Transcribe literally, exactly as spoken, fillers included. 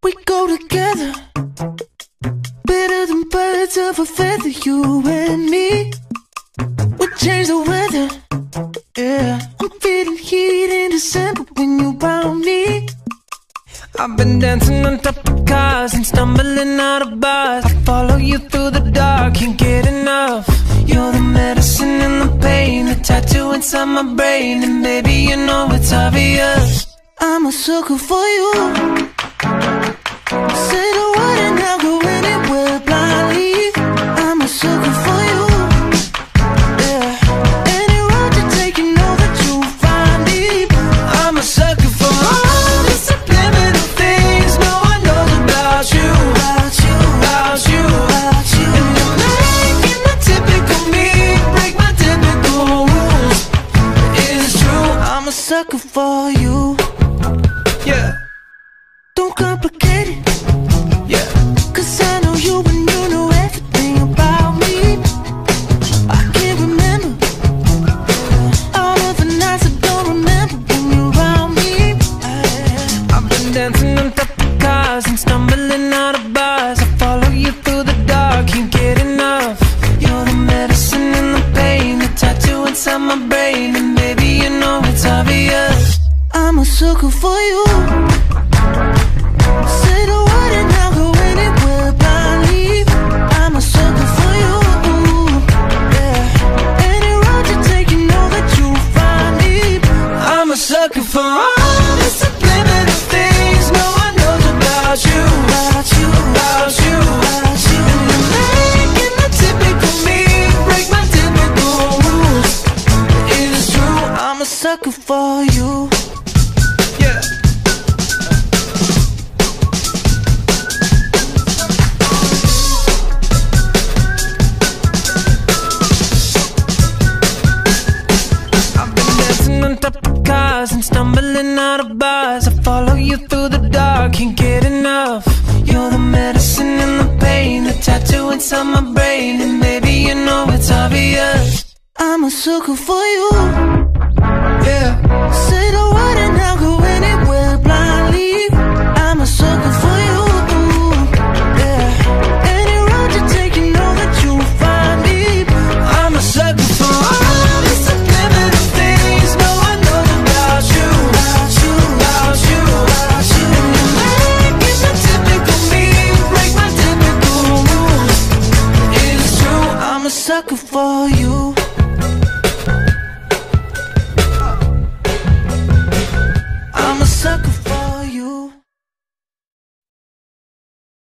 We go together, better than birds of a feather, you and me. We change the weather, yeah. I'm feeling heat in December when you found me. I've been dancing on top of cars and stumbling out of bars. I follow you through the dark, can't get enough. You're the medicine and the pain, the tattoo inside my brain. And baby, you know it's obvious, I'm a sucker for you. Say the word and I'll go anywhere blindly. I'm a sucker for you, yeah. Any road you take, you know that you'll find me. I'm a sucker for all the subliminal things no one knows about you, About you, about you, about you. And you're making the typical me break my typical rules. It's true, I'm a sucker for you. yeah, Don't complicate it, yeah. cause I know you and you know everything about me. I can't remember all of the nights I don't remember when you're around me. I've been dancing on top of cars and stumbling out of bars. I follow you through the dark, can't get enough. You're the medicine and the pain, the tattoo inside my brain. And baby, you know it's obvious, I'm a sucker for you. Say the word and I'll go anywhere blindly. I'm a sucker for you, yeah. Any road you take, you know that you'll find me. I'm a sucker for all the subliminal things no one knows about you, About you, about you, about you. And you're making the typical me break my typical rules. It is true, I'm a sucker for you. yeah. I've been dancing on top of cars and stumbling out of bars. I follow you through the dark, can't get enough. You're the medicine and the pain, the tattoo inside my brain. And baby, you know it's obvious, I'm a sucker for you. yeah. Say the word and I'll go anywhere blindly.